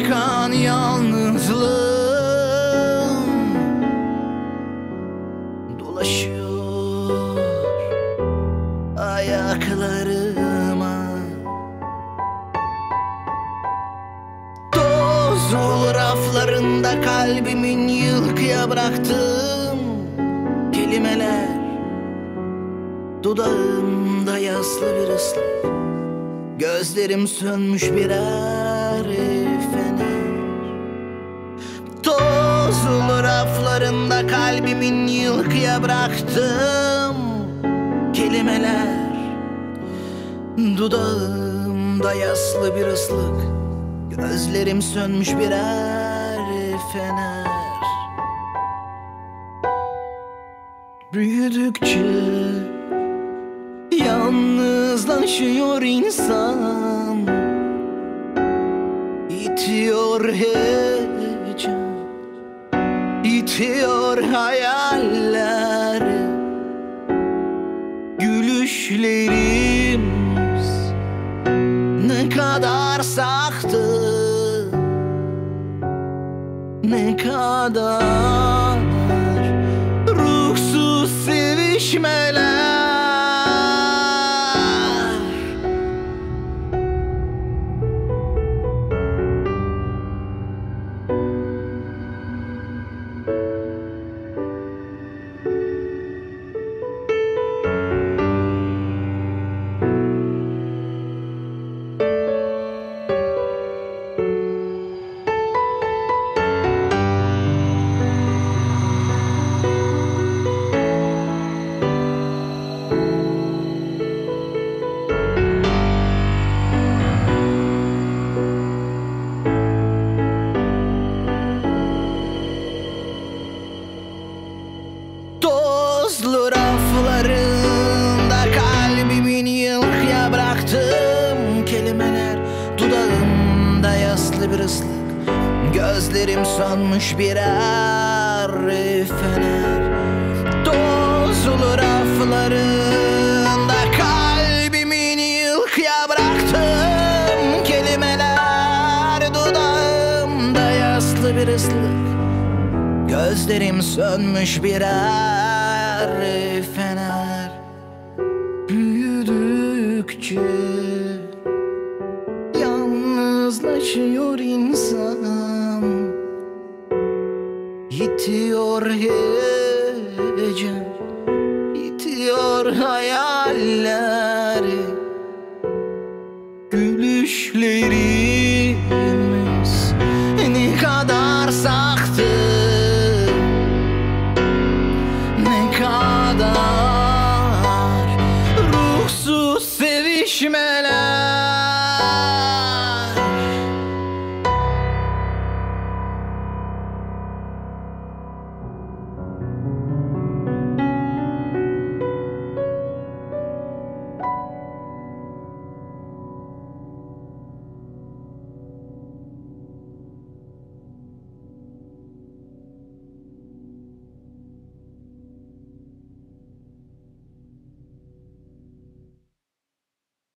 çıkan yalnızlığım dolaşıyor ayaklarıma. Tozlu raflarında kalbimin yılkıya bıraktığım kelimeler, dudağımda yaslı bir ıslık, gözlerim sönmüş birer fener. Tozlu raflarında kalbimin yılkıya bıraktığım kelimeler, dudağımda yaslı bir ıslık, gözlerim sönmüş birer fener. Büyüdükçe yalnızlaşıyor insan, itiyor heyecan, itiyor hayaller. Gülüşlerimiz ne kadar saktı, ne kadar ruhsuz sevişmeler. Tozlu raflarında kalbimin yılkıya bıraktığım kelimeler, dudağımda yaslı bir ıslık, gözlerim sönmüş birer fener. Tozlu raflarında kalbimin yılkıya bıraktığım kelimeler, dudağımda yaslı bir ıslık, gözlerim sönmüş birer fener. Büyüdükçe yalnızlaşıyor insan, yitiyor heyecan, yitiyor hayaller. Gülüşlerimiz ne kadar saktı, ne kadar ruhsuz sevişmeler.